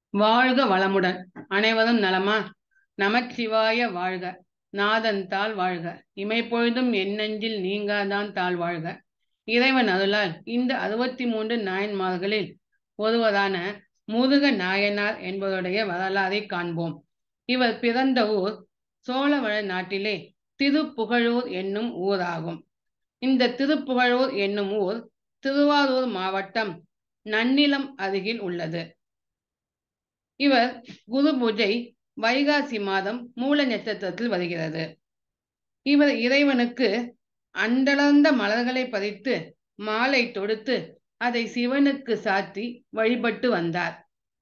வாழ்க வளமுடன். அனைவரும் நலமா? நமச்சிவாய வாழ்க. நாதன் தாள் வாழ்க. இமைப்பொழுதும் எண்ணெஞ்சில் நீங்காதான் தாழ் வாழ்க. இறைவன் அருளால் இந்த 63 நாயன்மார்களில் ஒருவரான முருக நாயனார் என்பவருடைய வரலாறை காண்போம். இவர் பிறந்த ஊர் சோழவள நாட்டிலே திருப்புகழூர் என்னும் ஊராகும். இந்த திருப்புகழூர் என்னும் ஊர் திருவாரூர் மாவட்டம் நன்னிலம் அருகில் உள்ளது. இவர் குரு பூஜை வைகாசி மாதம் மூல நட்சத்திரத்தில் வருகிறது. இவர் இறைவனுக்கு அண்டலர்ந்த மலர்களை பறித்து மாலை தொடுத்து அதை சிவனுக்கு சாத்தி வழிபட்டு வந்தார்.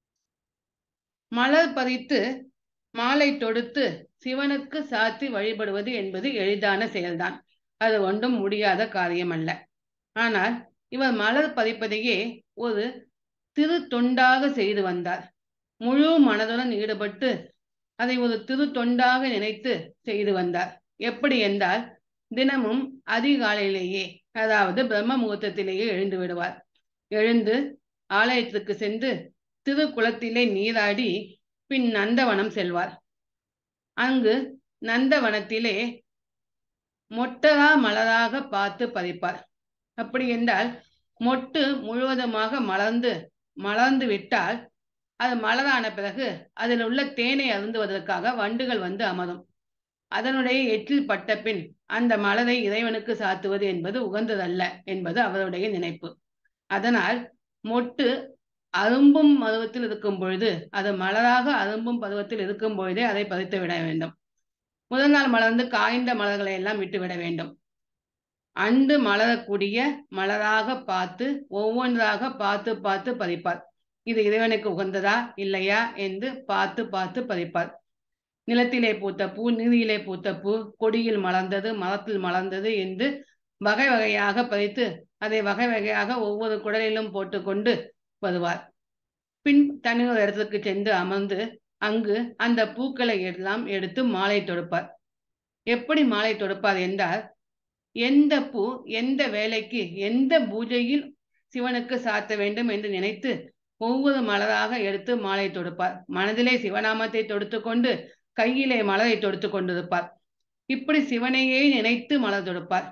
மலர் பறித்து மாலை தொடுத்து சிவனுக்கு சாத்தி வழிபடுவது என்பது எளிதான செயல்தான். அது ஒன்றும் முடியாத காரியம் அல்ல. ஆனால் இவர் மலர் பறிப்பதையே ஒரு திரு தொண்டாக செய்து வந்தார். முழு மனதுடன் ஈடுபட்டு அதை ஒரு திரு தொண்டாக நினைத்து செய்து வந்தார். எப்படி என்றால், தினமும் அதிகாலையிலேயே, அதாவது பிரம்ம முகூர்த்தத்திலேயே எழுந்து விடுவார். எழுந்து ஆலயத்திற்கு சென்று திருக்குளத்திலே நீராடி பின் நந்தவனம் செல்வார். அங்கு நந்தவனத்திலே மொட்டரா மலராக பார்த்து பறிப்பார். அப்படி என்றால் மொட்டு முழுவதுமாக மலர்ந்து விட்டால் அது மலரான பிறகு அதில் உள்ள தேனை அருந்துவதற்காக வண்டுகள் வந்து அமரும். அதனுடைய எச்சில் பட்ட பின் அந்த மலரை இறைவனுக்கு சாத்துவது என்பது உகந்ததல்ல என்பது அவருடைய நினைப்பு. அதனால் மொட்டு அரும்பும் பருவத்தில் இருக்கும் பொழுது, அது மலராக அரும்பும் பருவத்தில் இருக்கும் பொழுதே அதை பறித்து விட வேண்டும். முதல் நாள் மலர்ந்து காய்ந்த மலர்களை எல்லாம் விட்டுவிட வேண்டும். அன்று மலரக்கூடிய மலராக பார்த்து ஒவ்வொன்றாக பார்த்து பார்த்து பறிப்பார். இது இறைவனுக்கு உகந்ததா இல்லையா என்று பார்த்து பார்த்து பறிப்பார். நிலத்திலே பூத்த பூ, நீரிலே பூத்த பூ, கொடியில் மலர்ந்தது, மரத்தில் மலர்ந்தது என்று வகை வகையாக பறித்து அதை வகை வகையாக ஒவ்வொரு குடலிலும் போட்டுக்கொண்டு வருவார். பின் தனி ஒரு இடத்துக்கு சென்று அமர்ந்து அங்கு அந்த பூக்களை எல்லாம் எடுத்து மாலை தொடுப்பார். எப்படி மாலை தொடுப்பார் என்றால், எந்த பூ எந்த வேலைக்கு எந்த பூஜையில் சிவனுக்கு சாத்த வேண்டும் என்று நினைத்து ஒவ்வொரு மலராக எடுத்து மாலை தொடுப்பார். மனதிலே சிவநாமத்தை தொடுத்து கொண்டு கையிலே மலரை தொடுத்து கொண்டிருப்பார். இப்படி சிவனையே நினைத்து மலர் தொடுப்பார்.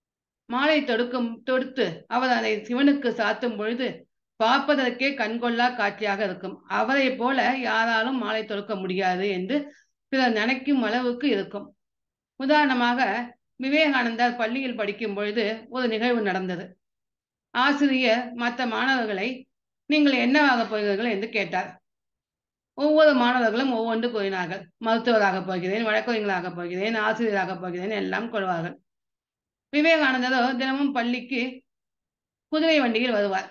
மாலை தொடுத்து அவர் அதை சிவனுக்கு சாத்தும் பொழுது பார்ப்பதற்கே கண்கொள்ளா காட்சியாக இருக்கும். அவரை போல யாராலும் மாலை தொடுக்க முடியாது என்று பிறர் நினைக்கும் அளவுக்கு இருக்கும். உதாரணமாக, விவேகானந்தர் பள்ளியில் படிக்கும் பொழுது ஒரு நிகழ்வு நடந்தது. ஆசிரியர் மற்ற மாணவர்களை, நீங்கள் என்னவாக போகிறீர்கள் என்று கேட்டார். ஒவ்வொரு மாணவர்களும் ஒவ்வொன்று கூறினார்கள். மருத்துவராக போகிறேன், வழக்கறிஞராக போகிறேன், ஆசிரியராக போகிறேன் எல்லாம் கொள்வார்கள். விவேகானந்தரோ தினமும் பள்ளிக்கு குதிரை வண்டியில் வருவார்.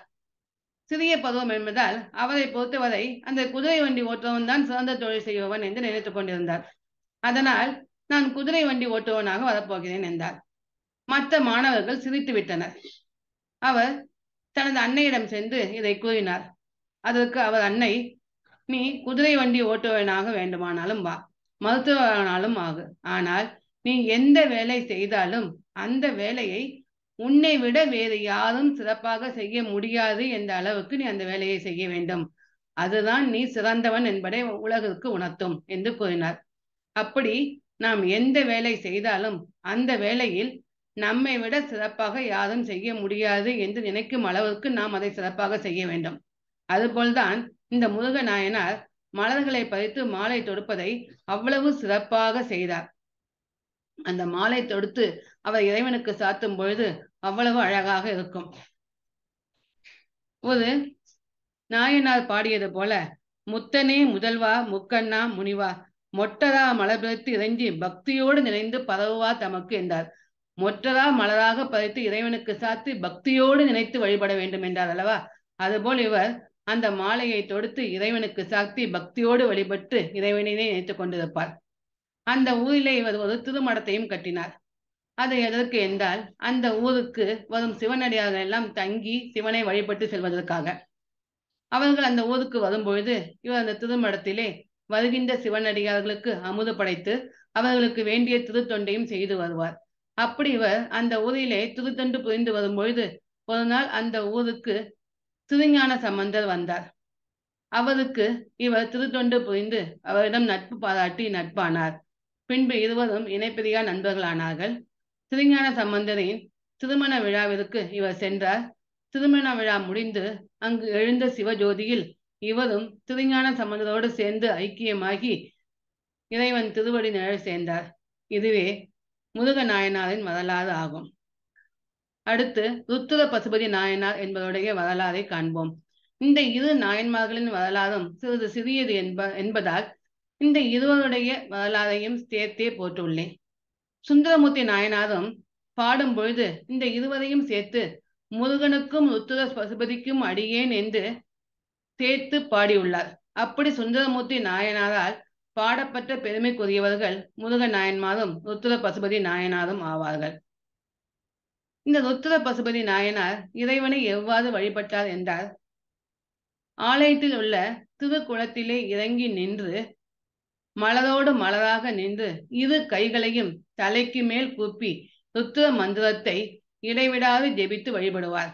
சிறிய பருவம் என்பதால் அவரை பொறுத்தவரை அந்த குதிரை வண்டி ஓட்டுவன் தான் சிறந்த தொழில் செய்பவன் என்று நினைத்துக் கொண்டிருந்தார். அதனால் நான் குதிரை வண்டி ஓட்டுவனாக வரப்போகிறேன் என்றார். மற்ற மாணவர்கள் சிரித்து விட்டனர். அவர் தனது அன்னையிடம் சென்று இதை கூறினார். அதற்கு அவர் அன்னை, நீ குதிரை வண்டி ஓட்டுவனாக வேண்டுமானாலும் வா, மருத்துவனாலும் ஆகு. ஆனால் நீ எந்த வேலை செய்தாலும் அந்த வேலையை உன்னை விட வேறு யாரும் சிறப்பாக செய்ய முடியாது என்ற அளவுக்கு நீ அந்த வேலையை செய்ய வேண்டும். அதுதான் நீ சிறந்தவன் என்பதை உலகிற்கு உணர்த்தும் என்று கூறினார். அப்படி நாம் எந்த வேலை செய்தாலும் அந்த வேலையில் நம்மை விட சிறப்பாக யாரும் செய்ய முடியாது என்று நினைக்கும் அளவுக்கு நாம் அதை சிறப்பாக செய்ய வேண்டும். அதுபோல்தான் இந்த முருக நாயனார் மலர்களை பறித்து மாலை தொடுப்பதை அவ்வளவு சிறப்பாக செய்தார். அந்த மாலை தொடுத்து அவர் இறைவனுக்கு சாத்தும் பொழுது அவ்வளவு அழகாக இருக்கும். ஒரு நாயனார் பாடியது போல, முத்தனே முதல்வா முக்கண்ணா முனிவா மொட்டரா மலர் பறித்து இறைஞ்சி பக்தியோடு நிறைந்து பரவுவா தமக்கு என்றார். மொட்டரா மலராக பறித்து இறைவனுக்கு சாத்தி பக்தியோடு நினைத்து வழிபட வேண்டும் என்றார் அல்லவா? அதுபோல் இவர் அந்த மாலையை தொடுத்து இறைவனுக்கு சாத்தி பக்தியோடு வழிபட்டு இறைவனையே நினைத்துக் கொண்டிருப்பார். அந்த ஊரிலே இவர் ஒரு திருமடத்தையும் கட்டினார். அது எதற்கு என்றால், அந்த ஊருக்கு வரும் சிவனடியார்கள் எல்லாம் தங்கி சிவனை வழிபட்டு செல்வதற்காக. அவர்கள் அந்த ஊருக்கு வரும்பொழுது இவர் அந்த திருமடத்திலே வருகின்ற சிவனடியார்களுக்கு அமுது படைத்து அவர்களுக்கு வேண்டிய திருத்தொண்டையும் செய்து வருவார். அப்படி இவர் அந்த ஊரிலே திருத்தொண்டு புரிந்து வரும்பொழுது ஒரு நாள் அந்த ஊருக்கு திருஞான சம்பந்தர் வந்தார். அவருக்கு இவர் திருத்தொண்டு புரிந்து அவரிடம் நட்பு பாராட்டி நட்பானார். பின்பு இருவரும் இணைப்பிரியா நண்பர்களானார்கள். திருஞான சம்பந்தரின் திருமண விழாவிற்கு இவர் சென்றார். திருமண விழா முடிந்து அங்கு எழுந்த சிவஜோதியில் இவரும் திருஞான சம்பந்தரோடு சேர்ந்து ஐக்கியமாகி இறைவன் திருவடி நிழல் சேர்ந்தார். இதுவே முருக நாயனாரின் வரலாறு ஆகும். அடுத்து ருத்திர பசுபதி நாயனார் என்பவருடைய வரலாறை காண்போம். இந்த இரு நாயன்மார்களின் வரலாறும் சிறிது சிறியது என்பதால் இந்த இருவருடைய வரலாறையும் சேர்த்தே போட்டுள்ளேன். சுந்தரமூர்த்தி நாயனாரும் பாடும் பொழுது இந்த இருவரையும் சேர்த்து முருகனுக்கும் ருத்திர பசுபதிக்கும் அடியேன் என்று சேர்த்து பாடியுள்ளார். அப்படி சுந்தரமூர்த்தி நாயனாரால் பாடப்பட்ட பெருமைக்குரியவர்கள் முருக நாயன்மாரும் ருத்திர பசுபதி நாயனாரும் ஆவார்கள். இந்த ருத்திர பசுபதி நாயனார் இறைவனை எவ்வாறு வழிபட்டார் என்றால், ஆலயத்தில் உள்ள திருக்குளத்திலே இறங்கி நின்று மலரோடு மலராக நின்று இரு கைகளையும் தலைக்கு மேல் கூப்பி ருத்திர மந்திரத்தை இடைவிடாது ஜெபித்து வழிபடுவார்.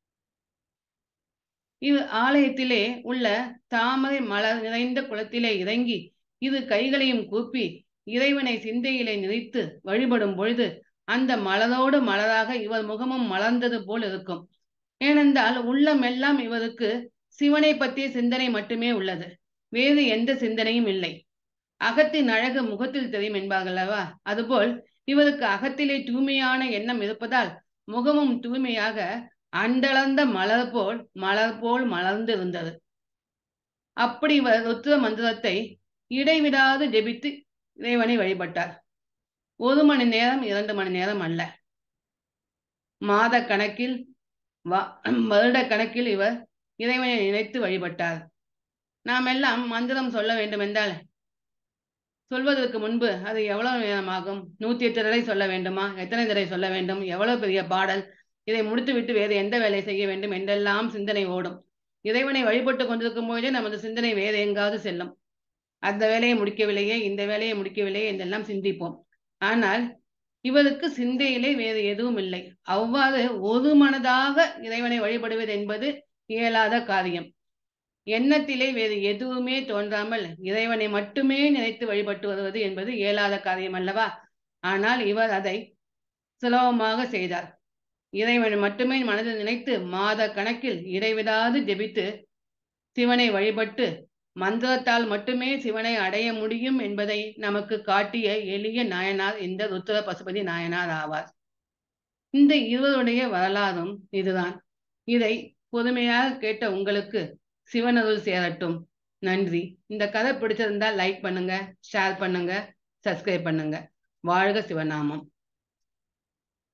ஆலயத்திலே உள்ள தாமரை மலர் நிறைந்த குளத்திலே இறங்கி இரு கைகளையும் கூப்பி இறைவனை சிந்தையிலே நினைத்து வழிபடும் பொழுது அந்த மலரோடு மலராக இவர் முகமும் மலர்ந்தது போல் இருக்கும். ஏனென்றால் உள்ளமெல்லாம் இவருக்கு சிவனை பற்றிய சிந்தனை மட்டுமே உள்ளது, வேறு எந்த சிந்தனையும் இல்லை. அகத்தின் அழகு முகத்தில் தெரியும் என்பார்களவா, அதுபோல் இவருக்கு அகத்திலே தூய்மையான எண்ணம் இருப்பதால் முகமும் தூய்மையாக அண்டளர்ந்த மலர் போல் மலர்ந்து இருந்தது. அப்படி இவர் ருத்திர மந்திரத்தை இடைவிடாது ஜெபித்து இறைவனை வழிபட்டார். 1 மணி நேரம் 2 மணி நேரம் அல்ல, மாத கணக்கில் வருட கணக்கில் இவர் இறைவனை நினைத்து வழிபட்டார். நாம் எல்லாம் மந்திரம் சொல்ல வேண்டும் என்றால் சொல்வதற்கு முன்பு அது எவ்வளவு நேரம் ஆகும்? 108 தடவை சொல்ல வேண்டுமா? எத்தனை தடவை சொல்ல வேண்டும்? எவ்வளவு பெரிய பாடல்! இதை முடித்துவிட்டு வேறு எந்த வேலை செய்ய வேண்டும் என்றெல்லாம் சிந்தனை ஓடும். இறைவனை வழிபட்டு கொண்டிருக்கும் போதே நமது சிந்தனை வேறு எங்காவது செல்லும். அந்த வேலையை முடிக்கவில்லையே, இந்த வேலையை முடிக்கவில்லையே என்றெல்லாம் சிந்திப்போம். ஆனால் இவருக்கு சிந்தையிலே வேறு எதுவும் இல்லை. அவ்வாறு ஒரு மனதாக இறைவனை வழிபடுவது என்பது இயலாத காரியம். எண்ணத்திலே வேறு எதுவுமே தோன்றாமல் இறைவனை மட்டுமே நினைத்து வழிபட்டு வருவது என்பது இயலாத காரியம் அல்லவா? ஆனால் இவர் அதை சுலபமாக செய்தார். இறைவனை மட்டுமே மனதில் நினைத்து மாத கணக்கில் இடைவிடாது ஜெபித்து சிவனை வழிபட்டு மந்திரத்தால் மட்டுமே சிவனை அடைய முடியும் என்பதை நமக்கு காட்டிய எளிய நாயனார் இந்த ருத்திர பசுபதி நாயனார் ஆவார். இந்த இருவருடைய வரலாறும் இதுதான். இதை பொறுமையாக கேட்ட உங்களுக்கு சிவனருள் சேரட்டும். நன்றி. இந்த கதை பிடிச்சிருந்தா லைக் பண்ணுங்க, ஷேர் பண்ணுங்க, சப்ஸ்கிரைப் பண்ணுங்க. வாழ்க சிவநாமம்.